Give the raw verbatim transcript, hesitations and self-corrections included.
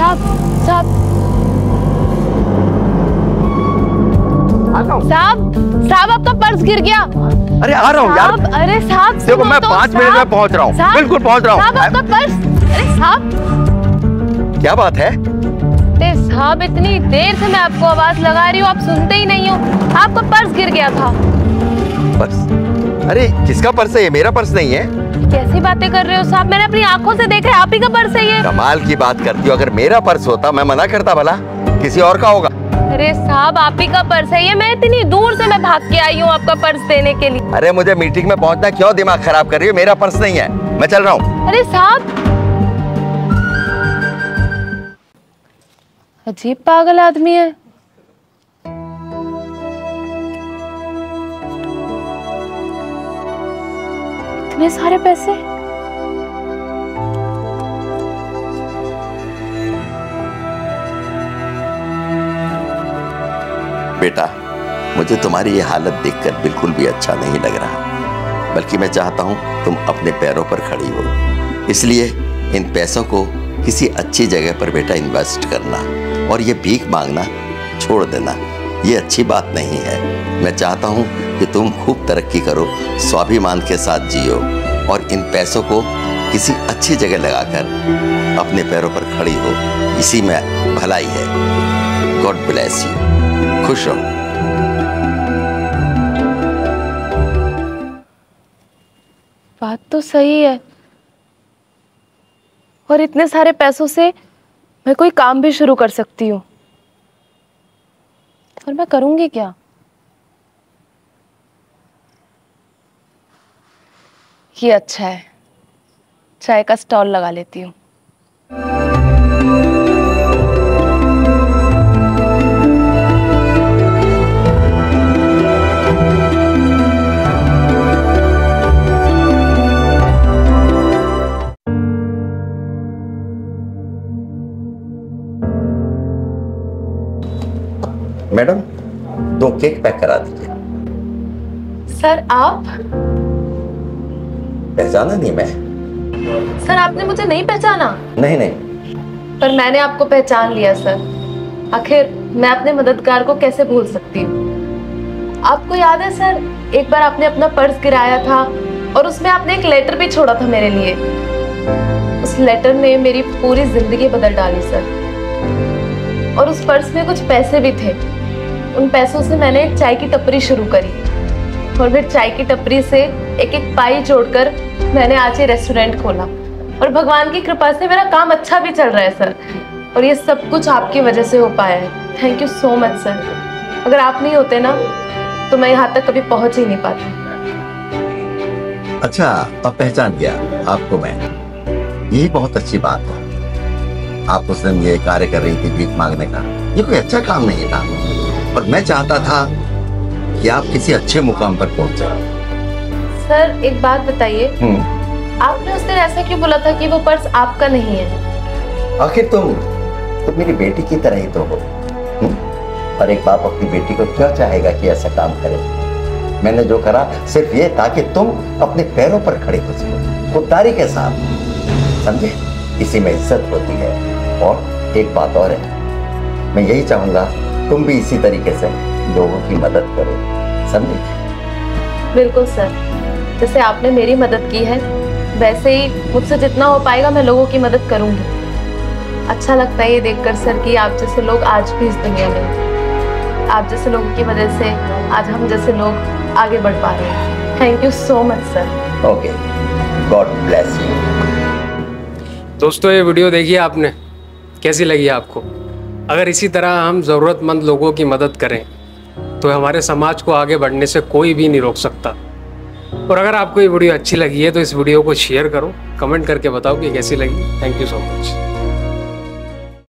साहब साहब साहब साहब आपका पर्स गिर गया। अरे आ रहा हूँ यार। अरे साहब देखो मैं पाँच मिनट में पहुँच रहा हूँ, बिल्कुल पहुँच रहा हूँ। साहब आपका पर्स। अरे साहब क्या बात है? अरे साहब इतनी देर से मैं आपको आवाज लगा रही हूँ, आप सुनते ही नहीं हो। आपका पर्स गिर गया था। पर्स? अरे किसका पर्स है ये? मेरा पर्स नहीं है। कैसी बातें कर रहे हो साहब, मैंने अपनी आंखों से देखा है, आप ही का पर्स है ये। कमाल की बात करती हो, अगर मेरा पर्स होता मैं मना करता, भला किसी और का होगा। अरे साहब आप ही का पर्स है ये, मैं इतनी दूर से मैं भाग के आई हूँ आपका पर्स देने के लिए। अरे मुझे मीटिंग में पहुंचना, क्यों दिमाग खराब कर रही हो? मेरा पर्स नहीं है, मैं चल रहा हूँ। अरे साहब अजीब पागल आदमी है। इतने सारे पैसे। बेटा मुझे तुम्हारी ये हालत देखकर बिल्कुल भी अच्छा नहीं लग रहा, बल्कि मैं चाहता हूँ तुम अपने पैरों पर खड़ी हो। इसलिए इन पैसों को किसी अच्छी जगह पर बेटा इन्वेस्ट करना, और ये भीख मांगना छोड़ देना, ये अच्छी बात नहीं है। मैं चाहता हूँ कि तुम खूब तरक्की करो, स्वाभिमान के साथ जियो, और इन पैसों को किसी अच्छी जगह लगाकर अपने पैरों पर खड़ी हो, इसी में भलाई है। गॉड ब्लेस यू, खुश रहो। बात तो सही है, और इतने सारे पैसों से मैं कोई काम भी शुरू कर सकती हूँ। और मैं करूंगी क्या? ये अच्छा है, चाय का स्टॉल लगा लेती हूँ। मैडम दो केक पैक करा दीजिए। सर आप? पहचाना नहीं मैं? सर आपने मुझे नहीं पहचाना? नहीं नहीं। पर मैंने आपको पहचान लिया सर। आखिर मैं अपने मददगार को कैसे भूल सकती हूँ। आपको याद है सर, एक बार आपने अपना पर्स गिराया था और उसमें आपने एक लेटर भी छोड़ा था मेरे लिए। उस लेटर ने मेरी पूरी जिंदगी बदल डाली सर। और उस पर्स में कुछ पैसे भी थे। उन पैसों से मैंने एक चाय की टपरी शुरू करी, और फिर चाय की टपरी से एक एक पाई जोड़कर मैंने आज ये रेस्टोरेंट खोला। और भगवान की कृपा से मेरा काम अच्छा भी चल रहा है सर, और ये सब कुछ आपकी वजह से हो पाया है। Thank you so much sir. अगर आप नहीं होते ना तो मैं यहाँ तक कभी पहुँच ही नहीं पाती। अच्छा, अब पहचान गया आपको मैं, यही बहुत अच्छी बात है। आप उस दिन ये कार्य कर रही थी भीख मांगने का, ये कोई अच्छा काम नहीं था, और मैं चाहता था कि आप किसी अच्छे मुकाम पर पहुंचे। सर एक बात बताइए, आपने उस दिन ऐसा क्यों बोला था कि वो पर्स आपका नहीं है? आखिर तुम तुम मेरी बेटी की तरह ही तो हो, और एक बाप अपनी बेटी को क्यों चाहेगा कि ऐसा काम करे। मैंने जो करा सिर्फ ये ताकि तुम अपने पैरों पर खड़े हो सको, खुददारी के साथ, समझे? इसी में इज्जत होती है। और एक बात और है, मैं यही चाहूंगा तुम भी इसी तरीके से लोगों की मदद करो, समझे? बिल्कुल सर, जैसे आपने मेरी मदद की है वैसे ही मुझसे जितना हो पाएगा मैं लोगों की मदद करूंगी। अच्छा लगता है ये देखकर सर कि आप जैसे लोग आज भी इस दुनिया में हैं। आप जैसे लोगों की वजह से आज हम जैसे लोग आगे बढ़ पा रहे हैं। Thank you so much sir. Okay, god bless you. दोस्तों ये वीडियो देखिए आपने, कैसी लगी आपको? अगर इसी तरह हम ज़रूरतमंद लोगों की मदद करें तो हमारे समाज को आगे बढ़ने से कोई भी नहीं रोक सकता। और अगर आपको ये वीडियो अच्छी लगी है तो इस वीडियो को शेयर करो, कमेंट करके बताओ कि कैसी लगी। Thank you so much.